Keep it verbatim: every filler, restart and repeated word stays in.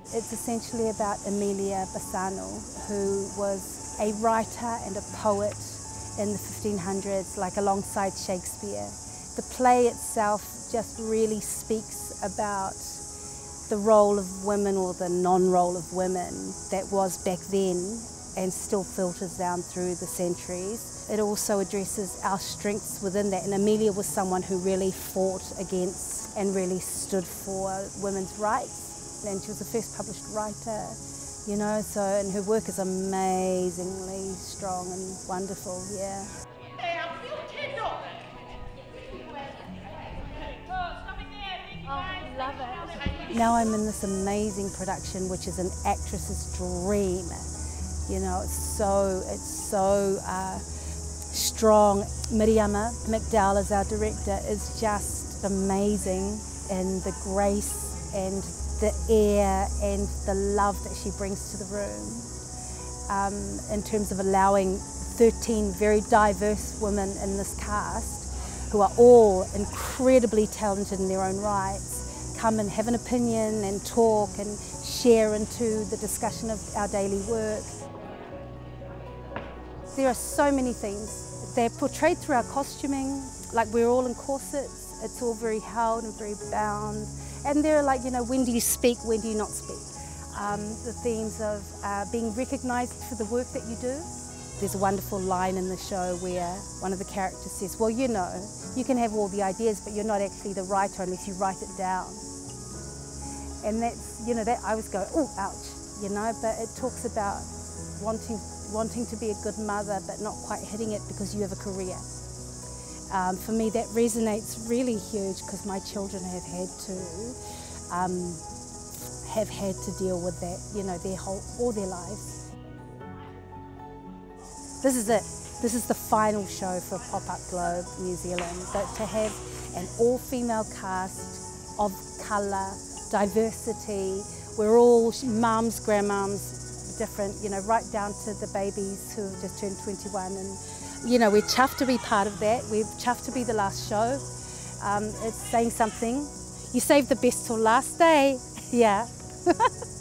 It's essentially about Emilia who was a writer and a poet in the fifteen hundreds, like alongside Shakespeare. The play itself just really speaks about the role of women, or the non-role of women, that was back then and still filters down through the centuries. It also addresses our strengths within that, and Emilia was someone who really fought against and really stood for women's rights, and she was the first published writer, you know, so, and her work is amazingly strong and wonderful, yeah. Oh, love it. Now I'm in this amazing production, which is an actress's dream. You know, it's so, it's so uh, strong. Miriama McDowell as our director is just amazing in the grace and the air and the love that she brings to the room. Um, in terms of allowing thirteen very diverse women in this cast, who are all incredibly talented in their own rights, come and have an opinion and talk and share into the discussion of our daily work. There are so many things. They're portrayed through our costuming, like we're all in corsets, it's all very held and very bound. And they're like, you know, when do you speak, when do you not speak? Um, the themes of uh, being recognised for the work that you do. There's a wonderful line in the show where one of the characters says, well, you know, you can have all the ideas, but you're not actually the writer unless you write it down. And that's, you know, that I always go, oh, ouch, you know, but it talks about wanting, wanting to be a good mother, but not quite hitting it because you have a career. Um, for me, that resonates really huge because my children have had to, um, have had to deal with that, you know, their whole, all their lives. This is it. This is the final show for Pop-Up Globe New Zealand. But to have an all-female cast of colour, diversity, we're all mums, grandmums, different, you know, right down to the babies who have just turned twenty-one. And, you know, we're chuffed to be part of that. We're chuffed to be the last show. Um, it's saying something. You save the best till last day. Yeah.